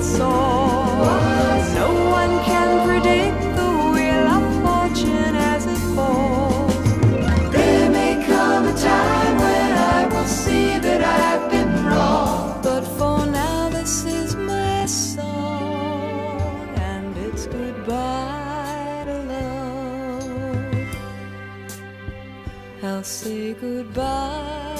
soar. No one can predict the wheel of fortune as it falls. There may come a time when I will see that I've been wrong, but for now this is my song, and it's goodbye to love. I'll say goodbye